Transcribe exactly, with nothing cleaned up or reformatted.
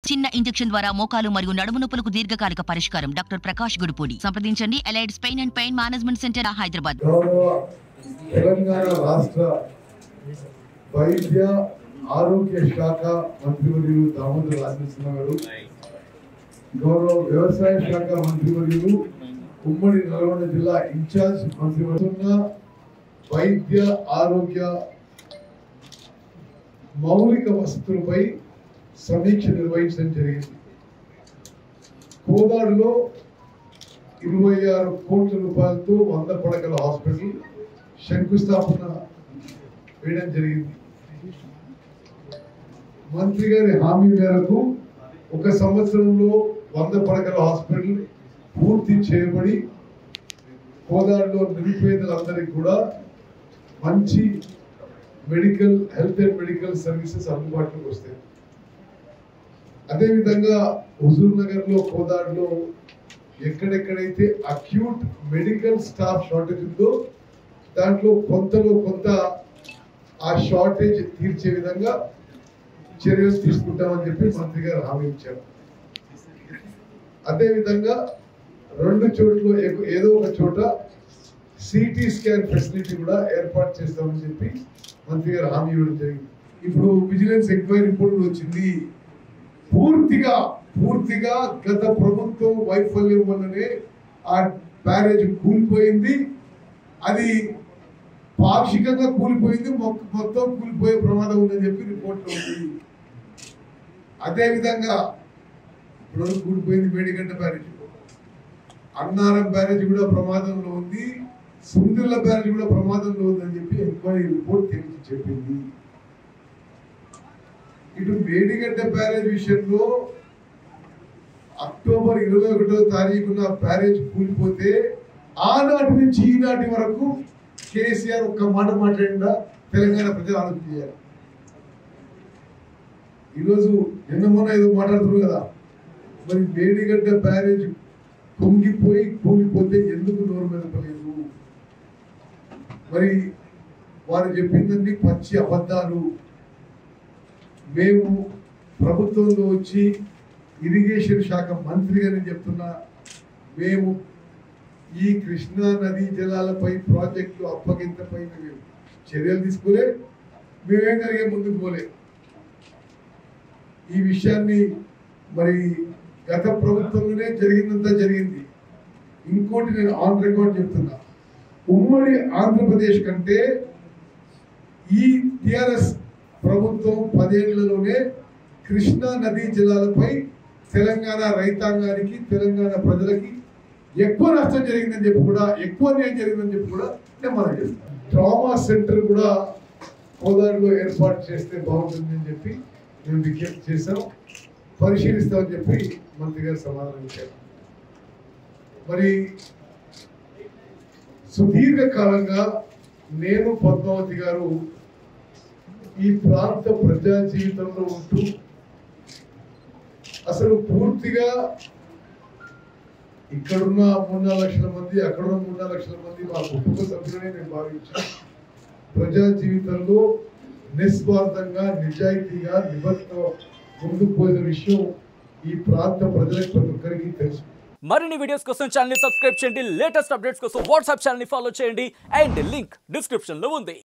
చిన్న ఇంజెక్షన్ ద్వారా మోకాలు మరియు నడుము నొప్పులకు దీర్ఘకాలిక పరిష్కారం. డాక్టర్ ప్రకాష్ గుడిపూడి. సంప్రదించండి. Allied's pain and pain management centre, Hyderabad. Telangana రాష్ట్ర వైద్య ఆరోగ్య శాఖ మంత్రివర్యులు దామోదర రాజనరసింహ గారు, గౌరవ వ్యవసాయ శాఖ మంత్రివర్యులు, ఉమ్మడి నల్గొండ జిల్లా ఇన్ఛార్జ్ మంత్రివర్యులున్న వైద్య ఆరోగ్య మౌలిక వసతులపై సమీక్ష నిర్వహించడం జరిగింది. కోదాడులో ఇరవై ఆరు కోట్ల రూపాయలతో వంద పడకల హాస్పిటల్ శంకుస్థాపన వేయడం జరిగింది. మంత్రి గారి హామీ మేరకు ఒక సంవత్సరంలో వంద పడకల హాస్పిటల్ పూర్తి చేయబడి కోదాడులో నిరుపేదలందరికీ కూడా మంచి medical health and medical services అందుబాటులోకి వస్తాయి. అదేవిధంగా హుజూర్ నగర్ లో, కోదాడులో ఎక్కడెక్కడైతే అక్యూట్ మెడికల్ స్టాఫ్ షార్టేజ్ ఉందో దాంట్లో కొంతలో కొంత ఆ షార్టేజ్ తీర్చే విధంగా చర్యలు తీసుకుంటామని చెప్పి మంత్రి గారు హామీ ఇచ్చారు. అదేవిధంగా రెండు చోట్ల ఏదో ఒక చోట సిటీ స్కాన్ ఫెసిలిటీ కూడా ఏర్పాటు చేస్తామని చెప్పి మంత్రి గారు హామీ ఇవ్వడం జరిగింది. ఇప్పుడు విజిలెన్స్ ఎంక్వైరీ రిపోర్ట్ వచ్చింది. పూర్తిగా పూర్తిగా గత ప్రభుత్వం వైఫల్యం వల్లనే ఆ బ్యారేజ్ కూలిపోయింది. అది పాక్షికంగా కూలిపోయింది, మొత్తం కూలిపోయే ప్రమాదం ఉందని చెప్పి రిపోర్ట్లో ఉంది. అదేవిధంగా ఇప్పుడు కూలిపోయింది మేడిగడ్డ బ్యారేజ్, అన్నారం బ్యారేజ్ కూడా ప్రమాదంలో ఉంది, సుందిర్ల బ్యారేజ్ కూడా ప్రమాదంలో ఉందని చెప్పి ఎంక్వైరీ రిపోర్ట్ తెలిసి చెప్పింది. ఇటు మేడిగడ్డ బ్యారేజ్ విషయంలో అక్టోబర్ ఇరవై ఒకటో తారీఖున బ్యారేజ్ కూలిపోతే ఆనాటి నుంచి ఈనాటి వరకు కేసీఆర్ ఒక్క మాట మాట్లాడిందా తెలంగాణ ప్రజలు ఆలోచన చేయాలి. ఈరోజు నిన్న మొన్న ఏదో మాట్లాడుతున్నారు కదా, మరి మేడిగడ్డ బ్యారేజ్ కుంగిపోయి కూలిపోతే ఎందుకు నోరు మెదపలేదు? మరి వారు చెప్పిందండి పచ్చి అబద్ధాలు. మేము ప్రభుత్వంలో వచ్చి ఇరిగేషన్ శాఖ మంత్రిగానే చెప్తున్నా, మేము ఈ కృష్ణా నదీ జలాలపై ప్రాజెక్టు అప్పగింతపై మేము చర్యలు తీసుకోలే, మేమేం జరిగే ముందుకు పోలే. ఈ విషయాన్ని మరి గత ప్రభుత్వంలోనే జరిగిందంతా జరిగింది. ఇంకోటి నేను ఆన్ రికార్డ్ చెప్తున్నా, ఉమ్మడి ఆంధ్రప్రదేశ్ కంటే ఈ టిఆర్ఎస్ ప్రభుత్వం పదేళ్లలోనే కృష్ణా నదీ జలాలపై తెలంగాణ రైతాంగానికి, తెలంగాణ ప్రజలకి ఎక్కువ నష్టం జరిగిందని చెప్పి కూడా, ఎక్కువ న్యాయం జరిగిందని చెప్పి కూడా నేను మనం చేస్తాను. ట్రామా సెంటర్ కూడా కోదాడులో ఏర్పాటు చేస్తే బాగుంటుందని చెప్పి మేము విజ్ఞప్తి చేశాం, పరిశీలిస్తామని చెప్పి మంత్రి గారు సమాధానం ఇచ్చారు. మరి సుదీర్ఘకాలంగా నేను, పద్మావతి గారు ఈ ప్రాంత ప్రజా జీవితంలో ఉంటూ అసలు పూర్తిగా ఇక్కడున్న మూడు నాలుగు లక్షల మంది, అక్కడున్న మూడు నాలుగు లక్షల మంది మా కుటుంబ సభ్యులనే నేను భావించాను. ప్రజా జీవితంలో నిస్వార్థంగా, నిజాయితీగా, నిబద్ధత ముందుకు పోయిన విషయం ఈ ప్రాంత ప్రజలకు ప్రతి ఒక్కరికి తెలుసు. మరిన్ని వీడియోస్ కోసం ఛానల్ ని సబ్స్క్రైబ్ చేయండి, లేటెస్ట్ అప్డేట్స్ కోసం వాట్సాప్ ఛానల్ ని ఫాలో చేయండి, అండ్ లింక్ డిస్క్రిప్షన్ లో ఉంది.